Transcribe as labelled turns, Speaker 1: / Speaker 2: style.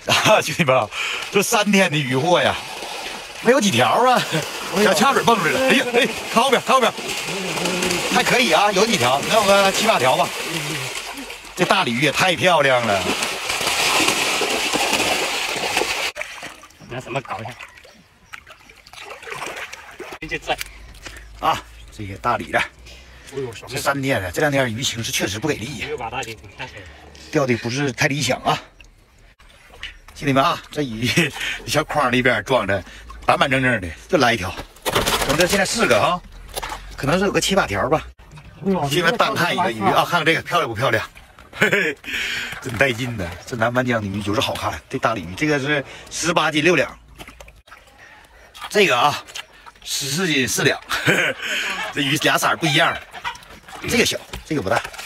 Speaker 1: 啊，兄弟们，这3天的渔获呀，没有几条啊，小掐水蹦出来了。哎呀，哎，看后边，看后边，还可以啊，有几条，能有个7、8条吧。这大鲤鱼也太漂亮了。
Speaker 2: 拿什么搞一下？这在
Speaker 1: 啊，这些大鲤的，这3天了，这2天鱼情是确实不给力呀，钓的不是太理想啊。兄弟们啊，这鱼小筐里边装着板板正正的，就来一条。我们这现在4个啊，可能是有个7、8条吧。现在单看一个鱼啊，看看这个漂亮不漂亮？嘿嘿，真带劲的。这南湾江的鱼就是好看，这大鲤鱼，这个是18斤6两，这个啊14斤4两。这鱼俩色不一样，这个小，这个不大。